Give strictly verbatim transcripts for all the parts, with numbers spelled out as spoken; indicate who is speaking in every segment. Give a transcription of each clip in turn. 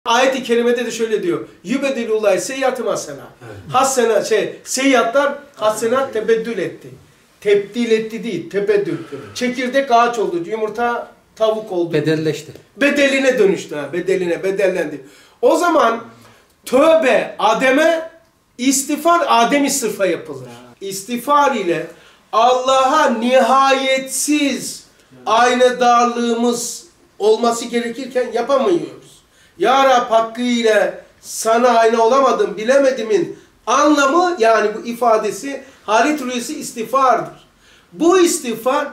Speaker 1: Ayet-i kerimede de şöyle diyor. Yübedilullah seyyiatı hasena. Hasena şey seyyiatlar hasenat tebeddül etti. Tebdil etti değil, tebeddül. Çekirdek ağaç oldu, yumurta tavuk oldu.
Speaker 2: Bedelleşti.
Speaker 1: Bedeline dönüştü ha, bedeline, bedellendi. O zaman tövbe Adem'e, istiğfar Adem-i sırfa yapılır. İstiğfar ile Allah'a nihayetsiz aynadarlığımız olması gerekirken yapamıyoruz. Ya Rab hakkıyla sana ayna olamadım, bilemedimin anlamı, yani bu ifadesi, halet rüyası istiğfardır. Bu istiğfar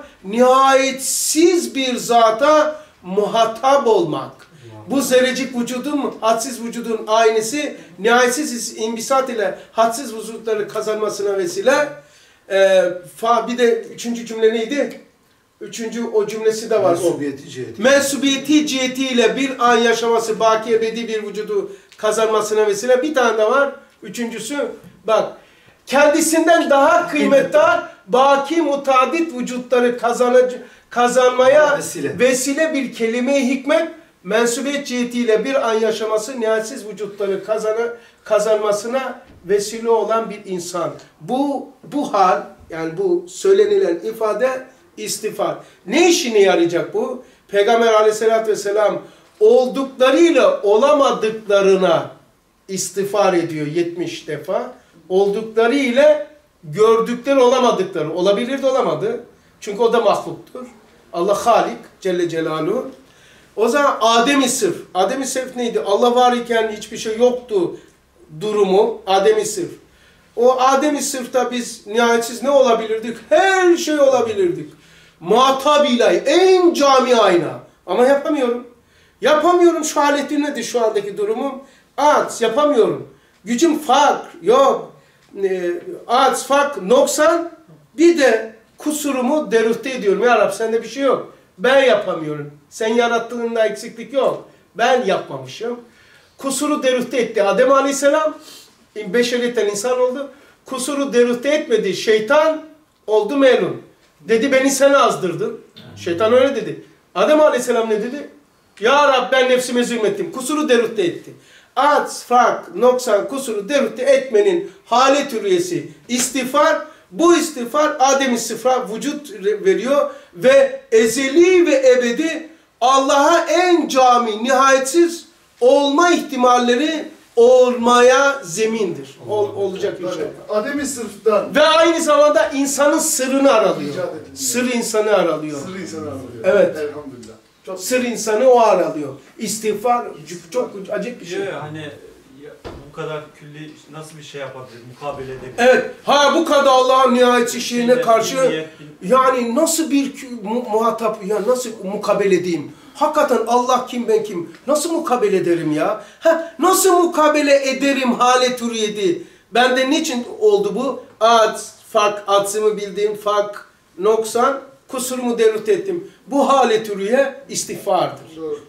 Speaker 1: nihayetsiz bir zata muhatap olmak. Bu zerrecik vücudun, hadsiz vücudun aynısı, nihayetsiz imbisat ile hadsiz vücutları kazanmasına vesile. Ee, fa, bir de üçüncü cümle neydi? Üçüncü o cümlesi de var.
Speaker 3: Mensubiyeti ciheti.
Speaker 1: Mensubiyeti cihetiyle bir an yaşaması, baki ebedi bir vücudu kazanmasına vesile. Bir tane de var. Üçüncüsü, bak, kendisinden daha kıymetli, baki mutadit vücutları kazanıcı, kazanmaya vesile. vesile bir kelime-i hikmet, mensubiyet cihetiyle bir an yaşaması, nihayetsiz vücutları kazanı, kazanmasına vesile olan bir insan. Bu, bu hal, yani bu söylenilen ifade istiğfar. Ne işine yarayacak bu? Peygamber aleyhissalatü vesselam olduklarıyla olamadıklarına istiğfar ediyor yetmiş defa. Olduklarıyla gördükleri olamadıkları. Olabilir de olamadı. Çünkü o da mahluktur. Allah Halik Celle Celaluhu. O zaman Adem-i Sırf. Adem-i Sırf neydi? Allah var iken hiçbir şey yoktu durumu. Adem-i Sırf. O Adem-i Sırf'ta biz nihayetsiz ne olabilirdik? Her şey olabilirdik. Muhatap ilahi, en cami ayna. Ama yapamıyorum. Yapamıyorum, şu haletim nedir şu andaki durumum? Ats, yapamıyorum. Gücüm fark, yok. E, ats, fark, noksan. Bir de kusurumu derüfte ediyorum. Ya Rab sende bir şey yok. Ben yapamıyorum. Sen yarattığında eksiklik yok. Ben yapmamışım. Kusuru derüfte etti Adem Aleyhisselam. Beşeriyetten insan oldu. Kusuru derüfte etmedi. Şeytan oldu melun. Dedi beni sen azdırdın. Şeytan öyle dedi. Adem Aleyhisselam ne dedi? Ya Rab ben nefsime zulmettim. Kusuru derüfte etti. Ats, fark, noksan, kusuru derüfte etmenin halet hürriyesi istiğfar. Bu istiğfar Adem-i Sıfra vücut veriyor ve ezeli ve ebedi Allah'a en cami, nihayetsiz olma ihtimalleri olmaya zemindir. Ol, olacak bir şey.
Speaker 3: Adem-i Sırf'tan.
Speaker 1: Ve aynı zamanda insanın sırrını aralıyor. Sır insanı aralıyor.
Speaker 3: Sır insanı aralıyor.
Speaker 1: Evet.
Speaker 3: Elhamdülillah. Çok
Speaker 1: sır insanı o aralıyor. İstiğfar çok acayip bir şey.
Speaker 4: Hani bu kadar külli nasıl bir şey yapabilir, mukabele edebilir?
Speaker 1: Evet. Ha bu kadar Allah'ın nihayetsiz şeyine karşı yani nasıl bir mu muhatap, ya nasıl mukabele edeyim? Hakikaten Allah kim ben kim? Nasıl mukabele ederim ya? Ha, nasıl mukabele ederim halet hürriyeti? Bende niçin oldu bu? Ad, fark, adsımı bildiğim fark, noksan, kusurumu derüfte ettim. Bu halet hürriye istiğfardır.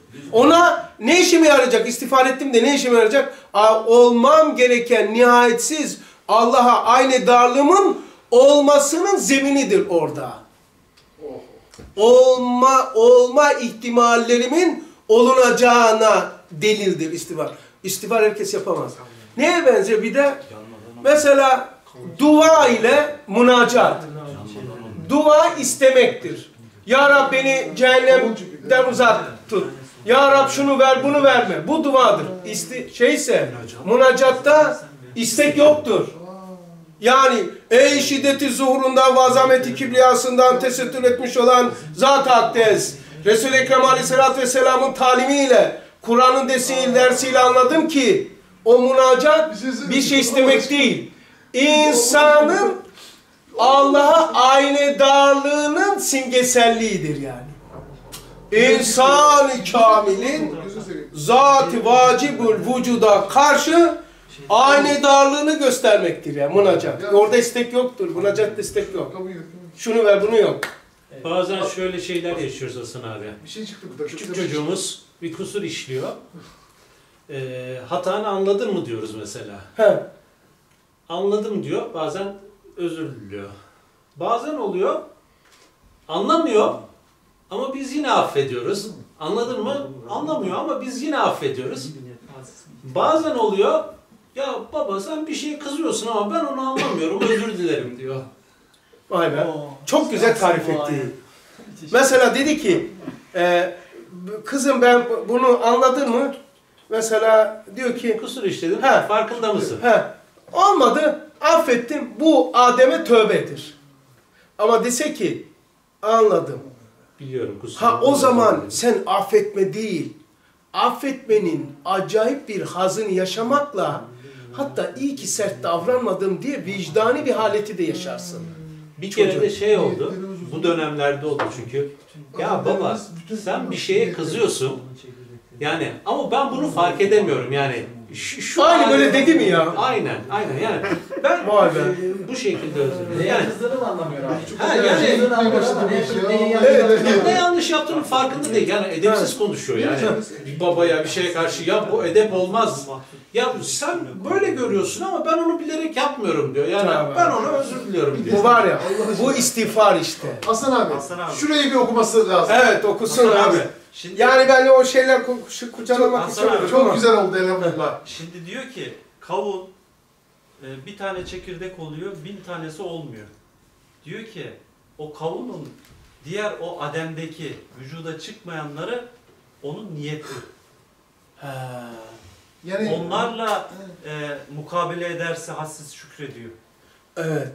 Speaker 1: Ona ne işime yarayacak? İstiğfar ettim de ne işime yarayacak? Aa, olmam gereken nihayetsiz Allah'a aynı darlığımın olmasının zeminidir orada. Olma, olma ihtimallerimin olunacağına delildir istiğfar. İstiğfar herkes yapamaz. Neye benziyor bir de? Mesela dua ile münacat. Dua istemektir. Ya Rab beni cehennemden uzak tut. Ya Rab şunu ver, bunu verme. Bu duadır. İsti şeyse, münacatta istek yoktur. Yani ey şiddeti zuhurundan ve azameti kibriyasından tesettür etmiş olan Zat-ı Akdes, Resul-i Ekrem Aleyhisselatü Vesselam'ın talimiyle, Kur'an'ın dersiyle anladım ki o münacat bir şey istemek değil. İnsanın Allah'a aynedarlığının simgeselliğidir yani. İnsan-ı kamilin zat-ı vacibül vücuda karşı aynedarlığını göstermektir yani münacat. Orada istek yoktur. Münacatta istek yok. Şunu ver, bunu yok.
Speaker 5: Bazen şöyle şeyler yaşıyoruz Hasan abi.
Speaker 3: Bir şey çıktı burada.
Speaker 5: Küçük çocuğumuz bir kusur işliyor. Ee, hatanı anladın mı diyoruz mesela.
Speaker 1: He.
Speaker 5: Anladım diyor. Bazen özür diliyor. Bazen oluyor. Anlamıyor. Ama biz yine affediyoruz. Anladın mı? Anlamıyor ama biz yine affediyoruz. Bazen oluyor, ya baba sen bir şeye kızıyorsun ama ben onu anlamıyorum, özür dilerim diyor.
Speaker 1: Vay be. Çok güzel tarif etti. Mesela dedi ki, e, kızım ben bunu anladın mı? Mesela diyor ki,
Speaker 5: Kusur işledin,
Speaker 1: He.
Speaker 5: farkında mısın?
Speaker 1: he, olmadı, affettim, bu Adem'e tövbedir. Ama dese ki, anladım.
Speaker 5: Biliyorum kusur.
Speaker 1: Ha o zaman sen affetme değil, affetmenin acayip bir hazını yaşamakla, hatta iyi ki sert davranmadım diye vicdani bir haleti de yaşarsın.
Speaker 5: Bir kere de şey oldu, bu dönemlerde oldu çünkü. Ya baba sen bir şeye kızıyorsun, yani ama ben bunu fark edemiyorum yani. Şu, şu
Speaker 1: Aynı
Speaker 5: an-
Speaker 1: böyle dedi mi ya?
Speaker 5: Aynen, aynen yani. Ben
Speaker 1: Vay be.
Speaker 5: e, bu şekilde özür dilerim.
Speaker 2: Neye
Speaker 5: Yani,
Speaker 2: kızdığını mı anlamıyor abi?
Speaker 5: ha, yani
Speaker 2: Kızdığını anlamıyor ama ne- neyi yanlış
Speaker 1: Evet.
Speaker 2: yaptığını
Speaker 5: ne yanlış yaptığının farkında değil. Yani edepsiz konuşuyor yani. Bir babaya bir şeye karşı ya bu edep olmaz. Ya sen böyle görüyorsun ama ben onu bilerek yapmıyorum diyor. Yani
Speaker 1: Tamam.
Speaker 5: ben ona özür diliyorum diyor.
Speaker 1: Bu var ya, bu istiğfar işte.
Speaker 3: Hasan abi,
Speaker 4: Hasan abi.
Speaker 3: şurayı bir okuması lazım.
Speaker 1: Evet okusun
Speaker 4: Hasan
Speaker 1: abi.
Speaker 4: Şimdi,
Speaker 1: Yani ben o şeyler ku- şu kucalamak
Speaker 4: Hasan
Speaker 1: istemiyorum
Speaker 4: abi,
Speaker 3: Çok
Speaker 1: ama.
Speaker 3: güzel oldu elhamdülillah.
Speaker 4: şimdi diyor ki kavun e, bir tane çekirdek oluyor, bin tanesi olmuyor. Diyor ki o kavunun diğer o Adem'deki vücuda çıkmayanları onun niyeti.
Speaker 1: Ha.
Speaker 3: Yani
Speaker 4: Onlarla e, mukabele ederse hassiz şükrediyor.
Speaker 1: Evet.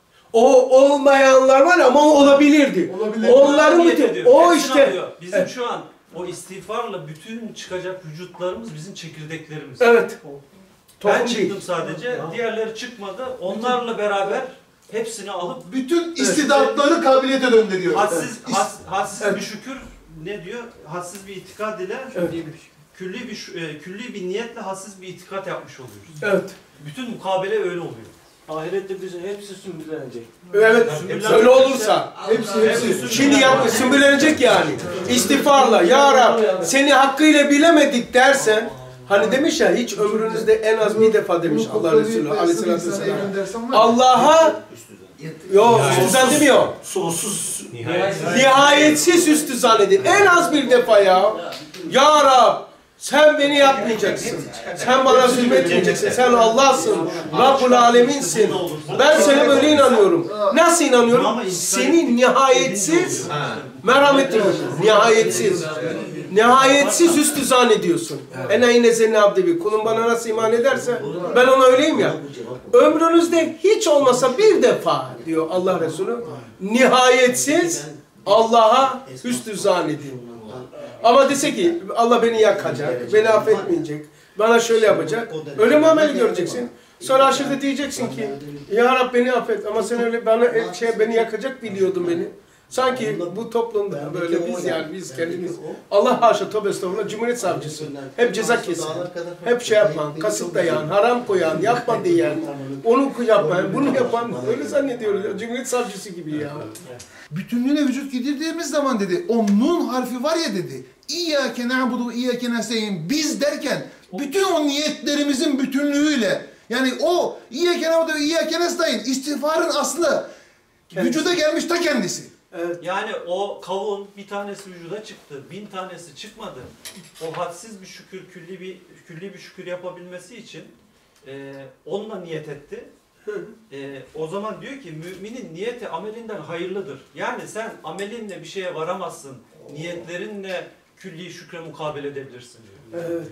Speaker 1: O olmayanlar var ama o olabilirdi.
Speaker 3: olabilir.
Speaker 1: Onları mı
Speaker 4: Niyet
Speaker 1: diyor?
Speaker 4: ediyor.
Speaker 1: O
Speaker 4: Hepsini
Speaker 1: işte.
Speaker 4: alıyor. Bizim
Speaker 1: Evet.
Speaker 4: şu an o istiğfarla bütün çıkacak vücutlarımız bizim çekirdeklerimiz.
Speaker 1: Evet.
Speaker 4: Ben
Speaker 1: Tohum
Speaker 4: çıktım
Speaker 1: değil.
Speaker 4: sadece, diğerleri çıkmadı. Onlarla beraber hepsini alıp
Speaker 3: bütün istidatları kabiliyete döndürüyor.
Speaker 4: hadsiz,
Speaker 3: Evet.
Speaker 4: has, hadsiz
Speaker 1: Evet.
Speaker 4: bir şükür ne diyor? Hadsiz bir itikad ile
Speaker 1: Evet.
Speaker 4: külli bir şu- e, külli bir niyetle hadsiz bir itikat yapmış oluyoruz.
Speaker 1: Evet.
Speaker 4: Bütün mukabele öyle oluyor.
Speaker 2: Ahirette bize hepsi sümbüllenecek.
Speaker 1: Evet.
Speaker 4: Sümbüllenecek
Speaker 1: Öyle olursa.
Speaker 3: Hepsi hepsi.
Speaker 4: Hepsi
Speaker 1: Şimdi yap, sümbülenecek yani. İstiğfarla. Ya Rab seni hakkıyla bilemedik dersen, hani demiş ya hiç ömrünüzde en az bir defa demiş Allah Resulü aleyhissalatü vesselam. Allah'a yok üstü demiyor.
Speaker 5: Sonsuz nihayet.
Speaker 1: Nihayetsiz üstü zannedin. En az bir defa ya. Ya Rab sen beni yapmayacaksın. Sen bana zulmetmeyeceksin. Sen Allah'sın. Rabbul Aleminsin. Ben sana böyle inanıyorum. Nasıl inanıyorum? Seni nihayetsiz merhametli, nihayetsiz. Nihayetsiz üstü zannediyorsun. Ene yine senin abdi, kulum bana nasıl iman ederse ben ona öyleyim ya. Ömrünüzde hiç olmasa bir defa diyor Allah Resulü, nihayetsiz Allah'a hüsnü zannedin. Ama dese ki Allah beni yakacak, beni affetmeyecek, bana şöyle yapacak, öyle muamele göreceksin. Sonra aşırı diyeceksin ki ya Rab beni affet ama sen öyle bana şey beni yakacak biliyordun beni. Sanki bu toplumda böyle biz yani biz kendimiz Allah haşa tövbe estağfurullah Cumhuriyet Savcısı hep ceza kesen, hep şey yapan, kasıt dayan, haram koyan, yapma diyen, onu yapan, bunu yapan öyle zannediyoruz ya Cumhuriyet Savcısı gibi ya.
Speaker 6: Bütünlüğüne vücut gidirdiğimiz zaman dedi, o nun harfi var ya dedi, İyyâke na'budu, İyyâke nestaîn, biz derken bütün o niyetlerimizin bütünlüğüyle, yani o İyyâke na'budu, İyyâke nestaîn, istiğfarın aslı, vücuda gelmiş ta kendisi.
Speaker 1: Evet.
Speaker 4: Yani o kavun bir tanesi vücuda çıktı, bin tanesi çıkmadı. O hadsiz bir şükür, külli bir külli bir şükür yapabilmesi için e, onunla niyet etti. E, o zaman diyor ki müminin niyeti amelinden hayırlıdır. Yani sen amelinle bir şeye varamazsın. Niyetlerinle külli şükre mukabele edebilirsin diyor.
Speaker 1: Evet.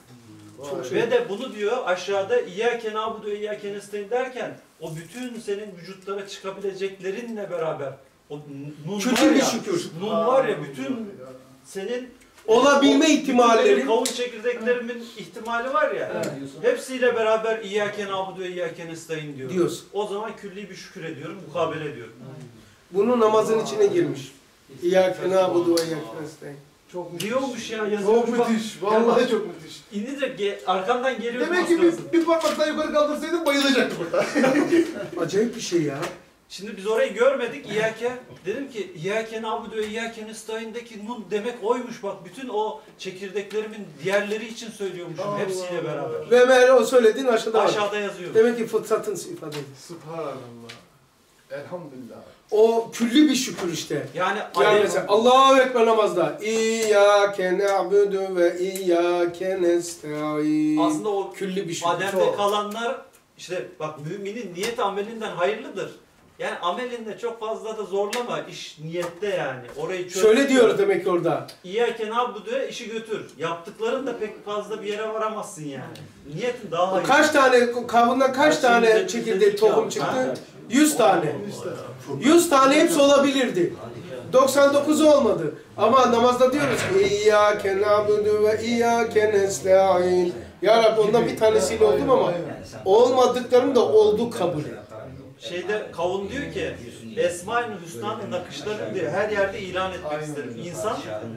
Speaker 1: Çok şey.
Speaker 4: Ve de bunu diyor aşağıda İyyâke na'budu ve İyyâke nestaîn derken o bütün senin vücutlara çıkabileceklerinle beraber o nun
Speaker 1: Külli
Speaker 4: var
Speaker 1: bir
Speaker 4: ya,
Speaker 1: şükür.
Speaker 4: nun var ya bütün senin
Speaker 1: Olabilme
Speaker 4: o-
Speaker 1: ihtimalleri-
Speaker 4: bütün kavun çekirdeklerimin ihtimali var ya. Hepsiyle beraber İyyâke na'budu ve İyyâke nestaîn diyor.
Speaker 1: Diyorsun.
Speaker 4: O zaman külli bir şükür ediyorum, mukabele ediyorum.
Speaker 1: Bunu namazın içine girmiş. İyyâke na'budu ve iyyâke nestaîn.
Speaker 3: Çok müthiş.
Speaker 4: Diyormuş ya yazıyor.
Speaker 3: Çok müthiş. Vallahi çok müthiş.
Speaker 4: İndi de ge- arkamdan geliyor.
Speaker 3: Demek ki bir, bir parmak daha yukarı kaldırsaydım bayılacaktı burada.
Speaker 1: Acayip bir şey ya.
Speaker 4: Şimdi biz orayı görmedik İyyâke. Dedim ki İyyâke na'budu ve İyyâke nestaîn'deki nun demek oymuş bak. Bütün o çekirdeklerimin diğerleri için söylüyormuşum
Speaker 3: Allah
Speaker 4: hepsiyle
Speaker 3: Allah.
Speaker 4: beraber.
Speaker 1: Ve meğer o söylediğin aşağıda var.
Speaker 4: Aşağıda yazıyor.
Speaker 1: Demek ki fıtratın ifadesi.
Speaker 3: Subhanallah. Elhamdülillah.
Speaker 1: O külli bir şükür işte.
Speaker 4: Yani
Speaker 1: Yani
Speaker 4: Adem,
Speaker 1: mesela Allahu Ekber namazda İyyâke na'budu ve İyyâke nesta'in.
Speaker 4: aslında o
Speaker 1: külli bir şükür.
Speaker 4: Adem'de kalanlar işte bak müminin niyet amelinden hayırlıdır. Yani amelinde çok fazla da zorlama. İş niyette yani. Orayı çöz.
Speaker 1: Şöyle diyoruz demek ki orada.
Speaker 4: İyyâke na'budu'ya işi götür. Yaptıkların da pek fazla bir yere varamazsın yani. Niyetin daha hayırlı.
Speaker 1: Kaç tane kabuğundan kaç
Speaker 2: Her
Speaker 1: tane
Speaker 2: şeyin
Speaker 1: çekirdeği
Speaker 2: üzerinde
Speaker 1: tohum
Speaker 2: iki
Speaker 1: çıktı?
Speaker 2: abi.
Speaker 1: yüz tane. yüz tane hepsi olabilirdi. doksan dokuzu olmadı. Ama namazda diyoruz ki İyyâke na'budu ve İyyâke nesta'in. Ya Rabbi ondan bir tanesiyle oldum ama olmadıklarım da oldu kabul et.
Speaker 4: Şeyde Kavun diyor ki Esma-i Hüsna'nın nakışlarını diyor her yerde ilan etmek isterim. İnsan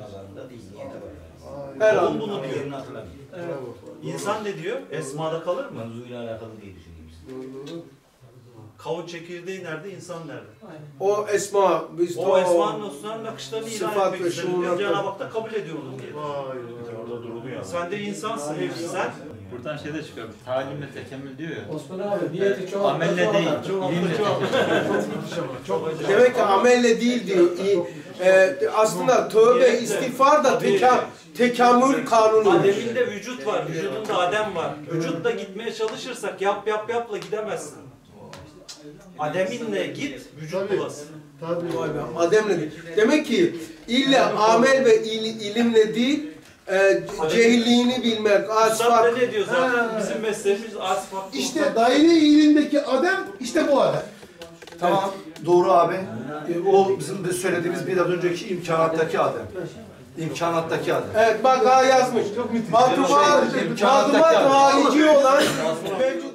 Speaker 1: Her
Speaker 4: Kavun
Speaker 1: an.
Speaker 4: bunu diyor. İnsan ne diyor? Esma'da kalır mı?
Speaker 7: Mevzuyla alakalı değil düşünüyoruz.
Speaker 4: Kavun çekirdeği nerede? İnsan nerede?
Speaker 1: O esma, biz
Speaker 4: O Esma-i Hüsna'nın nakışlarını ilan
Speaker 1: Sıfat
Speaker 4: etmek
Speaker 1: ve
Speaker 4: isterim diyor.
Speaker 1: şuunatı.
Speaker 4: Cenab-ı Hak da kabul ediyor onu diye.
Speaker 2: Orada durdu ya.
Speaker 4: Sen de insansın hepsi sen.
Speaker 8: Buradan şey de çıkıyor. Talimle tekemmül diyor ya.
Speaker 2: Osman abi niyeti çok
Speaker 8: Amelle değil, ilimle tekemmül.
Speaker 1: demek ki amelle değil diyor. İyi. Ee, aslında tövbe, istiğfar da teka, tekamül kanunu.
Speaker 4: Adem'inde vücut var, vücudunda Adem var. Vücutla gitmeye çalışırsak yap yap yapla gidemezsin. Adem'inle git, vücut
Speaker 3: Tabii.
Speaker 4: bulasın.
Speaker 3: Tabii.
Speaker 1: Vay be, Adem'le değil. Demek ki illa amel ve il, ilimle değil, e, cehilliğini bilmek,
Speaker 4: Üstad da
Speaker 1: asfak.
Speaker 4: ne diyor zaten? Bizim mesleğimiz asfak.
Speaker 6: İşte daire ilindeki Adem, işte bu Adem.
Speaker 9: Tamam, doğru abi. Ee, o bizim de söylediğimiz biraz önceki imkanattaki adam. İmkanattaki adam.
Speaker 1: Evet bak daha yazmış. Malumat,
Speaker 9: Şey, imkanattaki
Speaker 1: malumat
Speaker 9: adam.
Speaker 1: harici olan mevcut